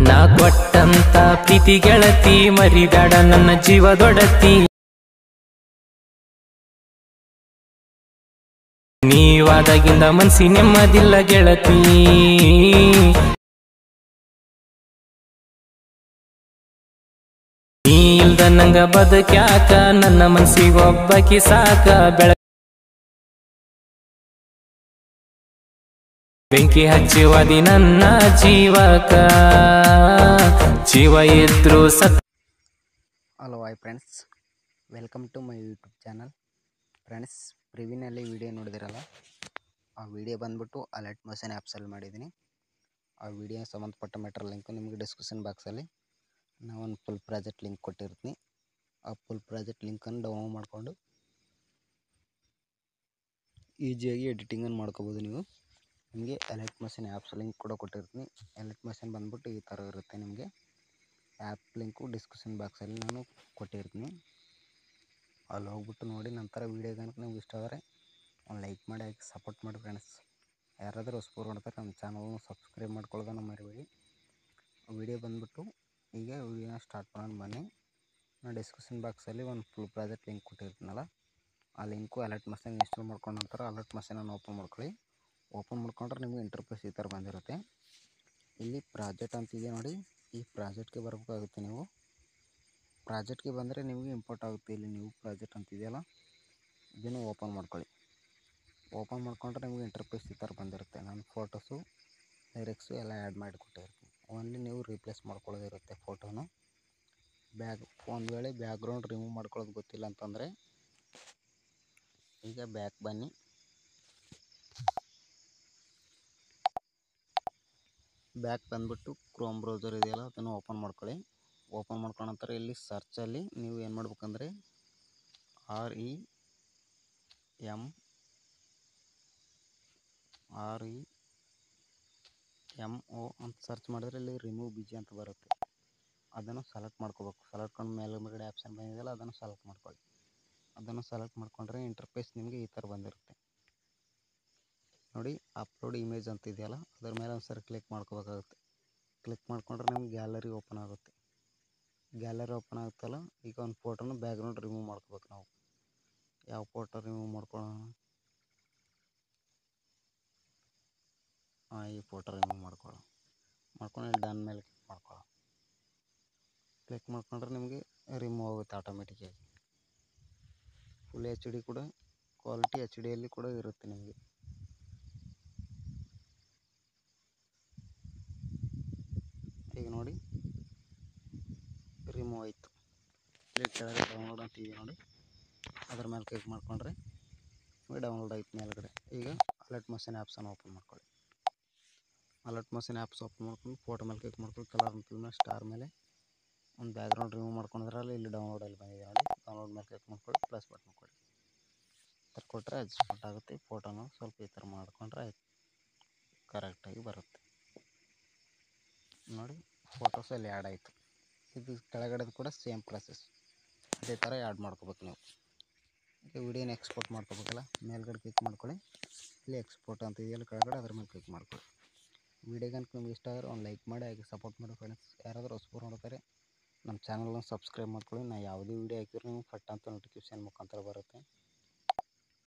ನಾ ಕೊಟ್ಟಂತ ಪ್ರೀತಿ ಗೆಳತಿ ಮರಿಬೇಡ ನನ್ನ ಜೀವದೊಡತಿ. ನೀವಾದಾಗಿಂದ ಮನ್ಸಿ ನೆಮ್ಮದಿಲ್ಲ ಗೆಳತಿ. ನೀ ಇಲ್ದ ನಂಗ ಬದುಕ್ಯಾಕ ನನ್ನ ಮನ್ಸಿಗೊಬ್ಬಕಿ ಸಾಕ. ಬೆಂಕಿ ಹಚ್ಚುವದಿ ನನ್ನ ಜೀವಕ ಜೀವ ಇದ್ರು ಸತ್. Hello hi friends, welcome to my YouTube channel. Friends, ಪ್ರಿವ್ಯೂನಲ್ಲಿ ವಿಡಿಯೋ ನೋಡಿದಿರಲ್ಲ, ಆ ವಿಡಿಯೋ ಬಂದ್ಬಿಟ್ಟು ಅಲರ್ಟ್ ಮೋಷನ್ ಆ್ಯಪ್ಸಲ್ಲಿ ಮಾಡಿದ್ದೀನಿ. ಆ ವಿಡಿಯೋ ಸಂಬಂಧಪಟ್ಟ ಮ್ಯಾಟರ್ ಲಿಂಕು ನಿಮಗೆ ಡಿಸ್ಕ್ರಿಪ್ಷನ್ ಬಾಕ್ಸಲ್ಲಿ ನಾವು ಒಂದು ಫುಲ್ ಪ್ರಾಜೆಕ್ಟ್ ಲಿಂಕ್ ಕೊಟ್ಟಿರ್ತೀನಿ. ಆ ಫುಲ್ ಪ್ರಾಜೆಕ್ಟ್ ಲಿಂಕನ್ನು ಡೌನ್ಲೋಡ್ ಮಾಡಿಕೊಂಡು ಈಸಿಯಾಗಿ ಎಡಿಟಿಂಗನ್ನು ಮಾಡ್ಕೋಬೋದು. ನಿಮಗೆ ಅಲರ್ಟ್ ಮೋಷನ್ ಆ್ಯಪ್ಸ್ ಲಿಂಕ್ ಕೂಡ ಕೊಟ್ಟಿರ್ತೀನಿ. ಅಲರ್ಟ್ ಮೋಷನ್ ಬಂದ್ಬಿಟ್ಟು ಈ ಥರ ಇರುತ್ತೆ. ನಿಮಗೆ ಆ್ಯಪ್ ಲಿಂಕು ಡಿಸ್ಕ್ರಿಪ್ಷನ್ ಬಾಕ್ಸಲ್ಲಿ ನಾನು ಕೊಟ್ಟಿರ್ತೀನಿ. ಅಲ್ಲಿ ಹೋಗ್ಬಿಟ್ಟು ನೋಡಿ. ನಂತರ ವೀಡಿಯೋ ಕనుక ನಿಮ್ಗೆ ಇಷ್ಟ ಆದರೆ ಒಂದು ಲೈಕ್ ಮಾಡಿ, ಹಾಕಿ ಸಪೋರ್ಟ್ ಮಾಡಿ ಫ್ರೆಂಡ್ಸ್. ಯಾರಾದರೂ ಹೊಸಬರು ನೋಡ್ತಾರೆ ನಮ್ಮ ಚಾನಲ್ನ ಸಬ್ಸ್ಕ್ರೈಬ್ ಮಾಡ್ಕೊಳ್ಳೋದನ್ನು ಮರಿಬೇಡಿ. ವೀಡಿಯೋ ಬಂದ್ಬಿಟ್ಟು ಈಗ ವೀಡಿಯೋನ ಸ್ಟಾರ್ಟ್ ಮಾಡೋಣ ಬನ್ನಿ. ನಾನು ಡಿಸ್ಕ್ರಿಪ್ಷನ್ ಬಾಕ್ಸಲ್ಲಿ ಒಂದು ಫುಲ್ ಪ್ರಾಜೆಕ್ಟ್ ಲಿಂಕ್ ಕೊಟ್ಟಿರ್ತೀನಲ್ಲ, ಆ ಲಿಂಕು ಅಲರ್ಟ್ ಮಷನ್ ಇನ್ಸ್ಟಾಲ್ ಮಾಡ್ಕೊಂಡ ನಂತರ ಅಲರ್ಟ್ ಮಷನನ್ನು ಓಪನ್ ಮಾಡ್ಕೊಳ್ಳಿ. ಓಪನ್ ಮಾಡ್ಕೊಂಡ್ರೆ ನಿಮಗೆ ಇಂಟರ್ಫೇಸ್ ಈ ಥರ ಬಂದಿರುತ್ತೆ. ಇಲ್ಲಿ ಪ್ರಾಜೆಕ್ಟ್ ಅಂತಿದೆ ನೋಡಿ, ಈ ಪ್ರಾಜೆಕ್ಟ್ಗೆ ಬರಬೇಕಾಗುತ್ತೆ. ನೀವು ಪ್ರಾಜೆಕ್ಟ್ಗೆ ಬಂದರೆ ನಿಮಗೆ ಇಂಪೋರ್ಟ್ ಆಗುತ್ತೆ. ಇಲ್ಲಿ ನೀವು ಪ್ರಾಜೆಕ್ಟ್ ಅಂತಿದೆಯಲ್ಲ, ಇದನ್ನು ಓಪನ್ ಮಾಡ್ಕೊಳ್ಳಿ. ಓಪನ್ ಮಾಡ್ಕೊಂಡ್ರೆ ನಿಮಗೆ ಇಂಟರ್ಫೇಸ್ ಈ ಥರ ಬಂದಿರುತ್ತೆ. ನಾನು ಫೋಟೋಸು ಲಿರಿಕ್ಸು ಎಲ್ಲ ಆ್ಯಡ್ ಮಾಡಿ ಕೊಟ್ಟಿರ್ತೀನಿ. ಓನ್ಲಿ ನೀವು ರೀಪ್ಲೇಸ್ ಮಾಡ್ಕೊಳ್ಳೋದಿರುತ್ತೆ ಫೋಟೋನು. ಒಂದು ವೇಳೆ ಬ್ಯಾಕ್ಗ್ರೌಂಡ್ ರಿಮೂವ್ ಮಾಡ್ಕೊಳ್ಳೋದು ಗೊತ್ತಿಲ್ಲ ಅಂತಂದರೆ ಈಗ ಬ್ಯಾಕ್ ಬನ್ನಿ. ಬ್ಯಾಕ್ ಬಂದ್ಬಿಟ್ಟು ಕ್ರೋಮ್ ಬ್ರೌಸರ್ ಇದೆಯಲ್ಲ, ಅದನ್ನು ಓಪನ್ ಮಾಡ್ಕೊಳ್ಳಿ. ಓಪನ್ ಮಾಡ್ಕೊಂಡ ನಂತರ ಇಲ್ಲಿ ಸರ್ಚಲ್ಲಿ ನೀವು ಏನು ಮಾಡ್ಬೇಕಂದ್ರೆ REMO ಅಂತ ಸರ್ಚ್ ಮಾಡಿದ್ರೆ ಇಲ್ಲಿ ರಿಮೂವ್ ಬಿಜಿ ಅಂತ ಬರುತ್ತೆ. ಅದನ್ನು ಸೆಲೆಕ್ಟ್ ಮಾಡ್ಕೋಬೇಕು. ಸೆಲೆಕ್ಟ್ ಮಾಡಿ ಮೇಲ್ಗಡೆ ಆಪ್ಷನ್ ಬಂದಿದೆಯಲ್ಲ, ಅದನ್ನು ಸೆಲೆಕ್ಟ್ ಮಾಡ್ಕೊಳ್ಳಿ. ಅದನ್ನು ಸೆಲೆಕ್ಟ್ ಮಾಡ್ಕೊಂಡ್ರೆ ಇಂಟರ್ಫೇಸ್ ನಿಮಗೆ ಈ ಥರ ಬಂದಿರುತ್ತೆ ನೋಡಿ. ಅಪ್ಲೋಡ್ ಇಮೇಜ್ ಅಂತ ಇದೆಯಲ್ಲ, ಅದರ ಮೇಲೆ ಒಂದು ಸರಿ ಕ್ಲಿಕ್ ಮಾಡ್ಕೋಬೇಕಾಗುತ್ತೆ. ಕ್ಲಿಕ್ ಮಾಡ್ಕೊಂಡ್ರೆ ನಿಮ್ಗೆ ಗ್ಯಾಲರಿ ಓಪನ್ ಆಗುತ್ತೆ. ಗ್ಯಾಲರಿ ಓಪನ್ ಆಗುತ್ತಲ್ಲ, ಈಗ ಒಂದು ಫೋಟೋನ ಬ್ಯಾಕ್ಗ್ರೌಂಡ್ ರಿಮೂವ್ ಮಾಡ್ಕೋಬೇಕು. ನಾವು ಯಾವ ಫೋಟೋ ರಿಮೂವ್ ಮಾಡ್ಕೊಳ್ಳೋಣ? ಈ ಫೋಟೋ ರಿಮೂವ್ ಮಾಡ್ಕೊಂಡು ಇಲ್ಲಿ ಡನ್ ಮೇಲೆ ಕ್ಲಿಕ್ ಮಾಡ್ಕೊಂಡ್ರೆ ನಿಮಗೆ ರಿಮೂವ್ ಆಗುತ್ತೆ ಆಟೋಮೆಟಿಕ್ಕಾಗಿ. ಫುಲ್ HD ಕೂಡ ಕ್ವಾಲಿಟಿ HDಯಲ್ಲಿ ಕೂಡ ಇರುತ್ತೆ ನಿಮಗೆ. ಈಗ ನೋಡಿ ರಿಮೂವ್ ಆಯಿತು. ಇಲ್ಲಿ ಕೆಳಗಡೆ ಡೌನ್ಲೋಡ್ ಅಂತ ಇದೆ ನೋಡಿ, ಅದರ ಮೇಲೆ ಕ್ಲಿಕ್ ಮಾಡಿಕೊಂಡ್ರೆ ಡೌನ್ಲೋಡ್ ಆಯ್ತು ಮೇಲ್ಗಡೆ. ಈಗ ಅಲರ್ಟ್ ಮೋಷನ್ ಆ್ಯಪ್ಸನ್ನು ಓಪನ್ ಮಾಡ್ಕೊಳ್ಳಿ. ಅಲರ್ಟ್ ಮೋಷನ್ ಆ್ಯಪ್ಸ್ ಓಪನ್ ಮಾಡ್ಕೊಂಡು ಫೋಟೋ ಮೇಲೆ ಕ್ಲಿಕ್ ಮಾಡ್ಕೊಂಡು ಕಲರ್ ಅಂತ ಸ್ಟಾರ್ ಮೇಲೆ ಒಂದು ಬ್ಯಾಕ್ಗ್ರೌಂಡ್ ರಿಮೂವ್ ಮಾಡ್ಕೊಂಡ್ರಲ್ಲ, ಇಲ್ಲಿ ಡೌನ್ಲೋಡಲ್ಲಿ ಬಂದಿದೆ ನೋಡಿ. ಡೌನ್ಲೋಡ್ ಮೇಲೆ ಕ್ಲಿಕ್ ಮಾಡ್ಕೊಳ್ಳಿ, ಪ್ಲಸ್ ಬಟನ್ ಕೊಡಿ. ಈ ಥರ ಕೊಟ್ಟರೆ ಅಡ್ಜಸ್ಟ್ಮೆಂಟ್ ಆಗುತ್ತೆ. ಫೋಟೋನ ಸ್ವಲ್ಪ ಈ ಥರ ಮಾಡಿಕೊಂಡ್ರೆ ಆಯ್ತು, ಕರೆಕ್ಟಾಗಿ ಬರುತ್ತೆ ನೋಡಿ. ಫೋಟೋಸ್ ಅಲ್ಲಿ ಆ್ಯಡ್ ಆಯಿತು. ಇದು ಕೆಳಗಡೆದು ಕೂಡ ಸೇಮ್ ಪ್ರೊಸೆಸ್, ಅದೇ ಥರ ಆ್ಯಡ್ ಮಾಡ್ಕೋಬೇಕು ನೀವು. ಈಗ ವಿಡಿಯೋನ ಎಕ್ಸ್ಪೋರ್ಟ್ ಮಾಡ್ಕೋಬೇಕಲ್ಲ, ಮೇಲ್ಗಡೆ ಕ್ಲಿಕ್ ಮಾಡ್ಕೊಳ್ಳಿ. ಇಲ್ಲಿ ಎಕ್ಸ್ಪೋರ್ಟ್ ಅಂತ ಇದೆಯಲ್ಲ ಕೆಳಗಡೆ, ಅದ್ರ ಮೇಲೆ ಕ್ಲಿಕ್ ಮಾಡ್ಕೊಳ್ಳಿ. ವಿಡಿಯೋ ಕనుక ನಿಮ್ಗೆ ಇಷ್ಟ ಆದರೆ ಒಂದು ಲೈಕ್ ಮಾಡಿ, ಹಾಗೆ ಸಪೋರ್ಟ್ ಮಾಡಿ ಫ್ರೆಂಡ್ಸ್. ಯಾರಾದರೂ ಹೊಸಬರು ನೋಡ್ತಾರೆ ನಮ್ಮ ಚಾನಲ್ನ ಸಬ್ಸ್ಕ್ರೈಬ್ ಮಾಡ್ಕೊಳ್ಳಿ. ನಾನು ಯಾವುದೇ ವೀಡಿಯೋ ಹಾಕಿದ್ರು ನಿಮ್ಗೆ ಫಟ್ ಅಂತ ನೋಟಿಫಿಕೇಷನ್ ಮುಖಾಂತರ ಬರುತ್ತೆ.